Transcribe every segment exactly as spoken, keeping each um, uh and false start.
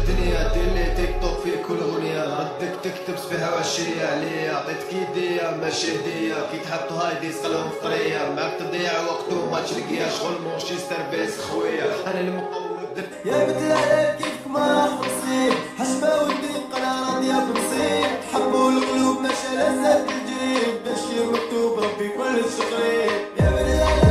الدنيا دير لي تيك توك في كل اغنيه ردك تكتب سبيها وعشريه عليا عطيتك يديا ماشي هديه كي تحطو هايدي سقلهم في طريه معاك تضيع وقت وما تلقيها شغل موشي سيرفيس خويا انا اللي مقود يا بدل عليك كيفك ما خلصين حشمه ودي قناه راضيه بنصيب تحبوا القلوب ماشي لذات الجيب ماشي مكتوب ربي كل شقريب يا بدل عليك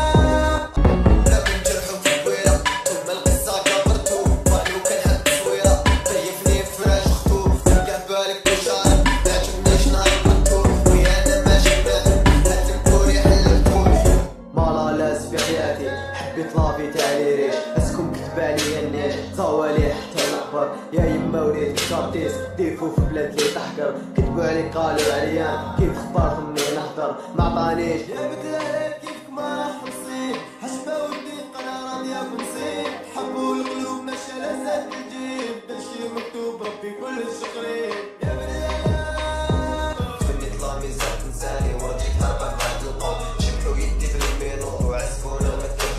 طلافي تعليري اسكم كتب عليا الناس صوالي حتى الاخبار يا يما وليت كارتيس ديفو في بلاد لي تحقر كتبوا عليك قالوا عليا كيف اخترت مني نهضر ما عطانيش يا بدل عليك كيفك ما حصيت حشمه ودي قناه راضيه بنصيب حبوا القلوب ماشي لذات الجيب ماشي مكتوب ربي كل شقريب يا بدل عليك تفني طلامي زاد تنساني ورجيك هربان بعد القوم شبحوا يدي في المينو وعزفونا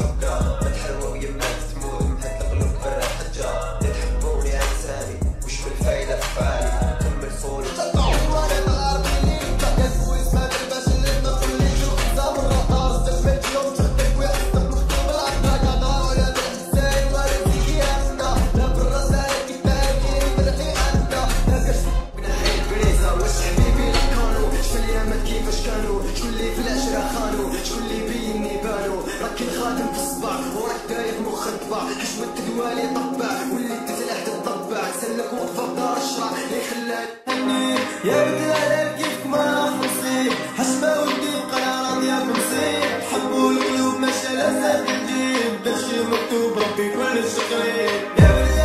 حشمة دوالي طبع واللي تزلح تطبع سلك وقفة بدار الشرع اللي خلاني يا بدل عليك كيفك ما خلصين حشمة ودي قناه راضيه بنصيب حبوا القلوب ماشي لذات الجيب ماشي مكتوب ربي كل شقريب يا بدل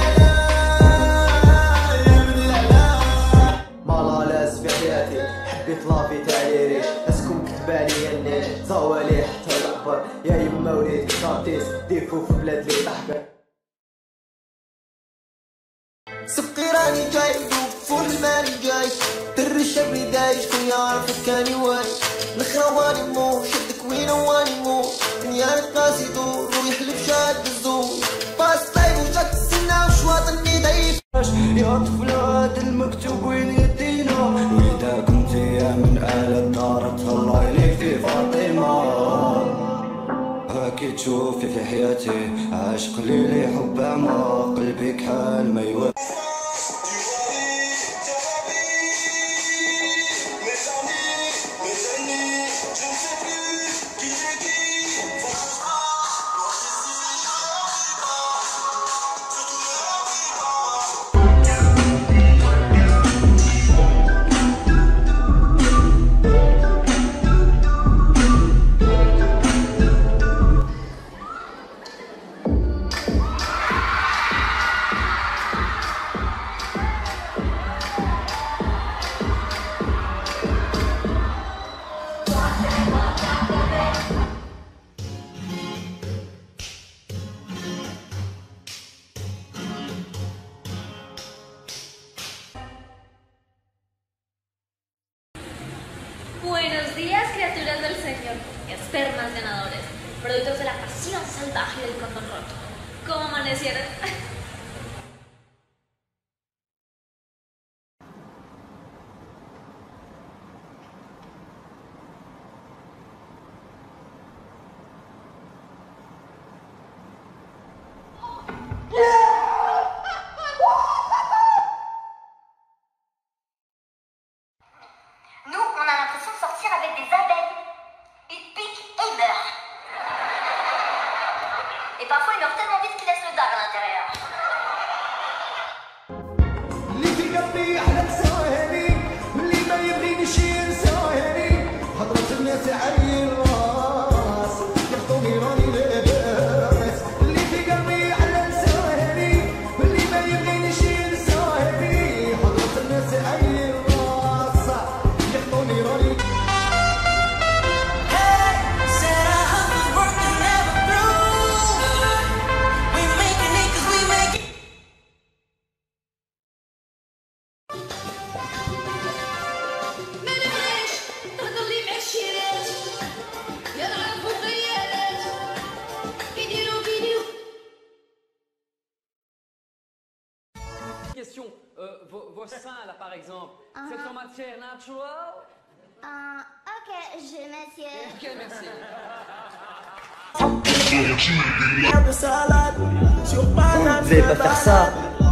عليك يا بدل عليك مالا لاس في حياتي حبيت لافي تعليري اسكم كتب عليا الناس صوالي حتى الاخبار يا يما وليت كارتيس ديفو في بلاد لي تحقر سبقي راني جاي فول الماني جاي در الشبري دايش كل يعرفك كاني واي الخرواني مو شدك وين واني مو دنيا قاسي دور ويحلف شاد بالزور باس طيب وجاك السنة وشواطني ضعيف يا طفل هاد المكتوب وين يدينا وإذا كنت يا من أهل الدار تهلا إليك في فاطمة هاكي تشوفي في حياتي عاشق ليلي حب أعماق قلبي كحال ما يوافق Buenos días, criaturas del Señor, espermas ganadores, productos de la pasión salvaje del cordón roto. ¿Cómo amanecieron? Nous, on a l'impression de sortir avec des abeilles. Ils piquent et ils meurent. Et parfois, ils meurent tellement vite qu'ils laissent le dague à l'intérieur. اللي في قلبي أحلى تساهلي واللي ما يبغينيش ينساهلي هضرة الناس عالي الراس ياخدوني راني لاباس اللي في قلبي أحلى تساهلي واللي ما يبغينيش ينساهلي هضرة الناس عالي الراس ياخدوني راني question. Euh, vos, vos seins, là, par exemple, Uh-huh. c'est en matière naturelle? Euh, ok, je monsieur. Ok, merci. Vous allez pas faire ça.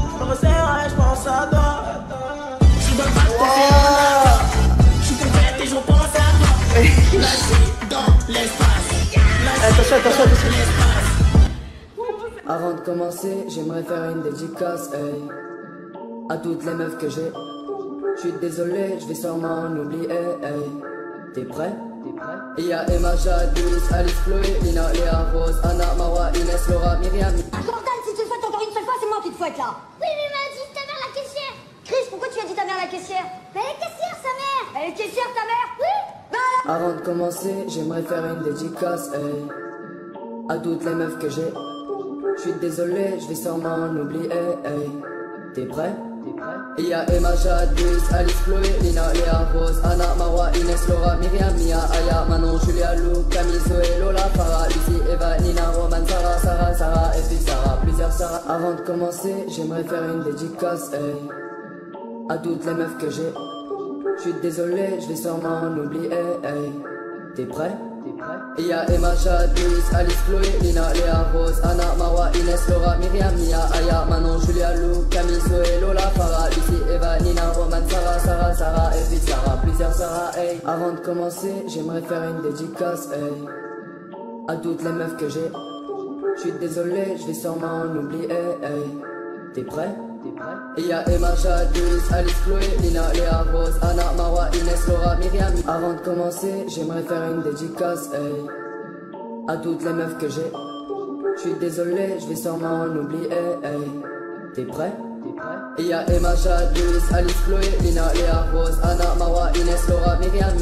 Attention, attention, attention. Avant de commencer, j'aimerais faire une dédicace, hey, à toutes les meufs que j'ai. Je suis désolé, je vais sûrement en oublier, hey. T'es prêt? T'es prêt? Il y a Emma, Jade, Louise, Alice, Chloé, Lina, Léa, Rose, Anna, Mawa, Inès, Laura, Myriam. Jordan, si tu le fouettes encore une seule fois, c'est moi qui te fouette là. Oui, mais il m'a dit ta mère la caissière. Chris, pourquoi tu as dit ta mère la caissière? Mais elle est caissière, sa mère. Elle est caissière, ta mère? Oui. Bah alors? Avant de commencer, j'aimerais faire une dédicace, hey, à toutes les meufs que j'ai. Je suis désolé, je vais sûrement en oublier, hey. T'es prêt? T'es prêt? Il y a Emma, Jade, Louise, Alice, Chloé, Lina, Léa, Rose, Anna, Mawa, Inès, Laura, Myriam, Mia, Aya, Manon, Julia, Lou, Camille, Zoé, Lola, Farah, Lucie, Eva, Nina, Roman, Sarah, Sarah, Sarah, et puis Sarah, plusieurs Sarah. Avant de commencer, j'aimerais faire une dédicace, hey, à toutes les meufs que j'ai. Je suis désolé, je vais sûrement en oublier, hey. T'es prêt? T'es prêt? Il y a Emma, Jade, Louise, Alice, Chloé, Lina, Léa, Rose, Anna, Mawa, Inès, Laura, Myriam, Mia, Aya, Manon, Julia, Lou, Camille, Zoé, Lola, Farah, Lucie, Eva, Nina, Roman, Sarah, Sarah, Sarah, et puis Sarah, plusieurs Sarah, hey. Avant de commencer, j'aimerais faire une dédicace, hey, à toutes les meufs que j'ai. Je suis désolé, je vais sûrement en oublier, hey. T'es prêt? T'es prêt? Il y a Emma, Jade, Louise, Alice, Chloé, Lina, Léa, Rose, Anna, Mawa, Inès, Laura, Myriam. Avant de commencer, j'aimerais faire une dédicace, hey, à toutes les meufs que j'ai. Je suis désolé, je vais sûrement en oublier, hey. T'es prêt? T'es prêt? Il y a Emma, Jade, Louise, Alice, Chloé, Lina, Léa, Rose, Anna, Mawa, Inès, Laura, Myriam.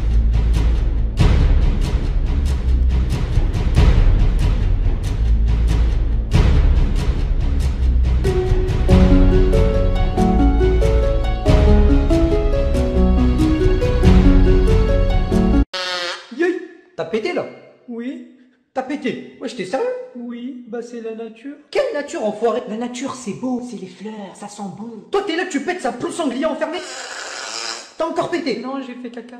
T'as pété là? Oui. T'as pété? Ouais, j'étais sérieux? Oui, bah c'est la nature. Quelle nature, enfoiré? La nature, c'est beau, c'est les fleurs, ça sent bon. Toi, t'es là, tu pètes, ça pousse sanglier enfermé. T'as encore pété? Non, j'ai fait caca.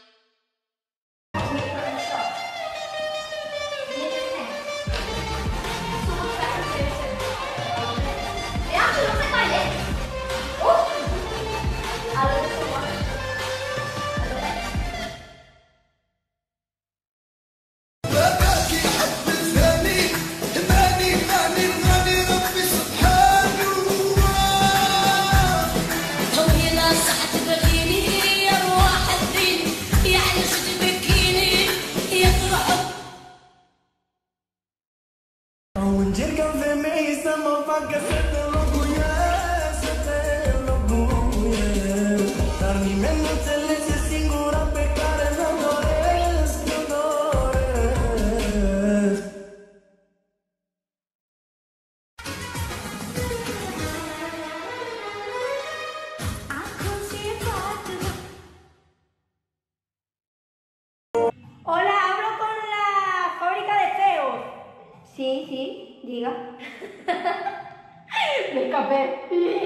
Hola, hablo con la fábrica de feos. Sí, sí, diga. Me escapé.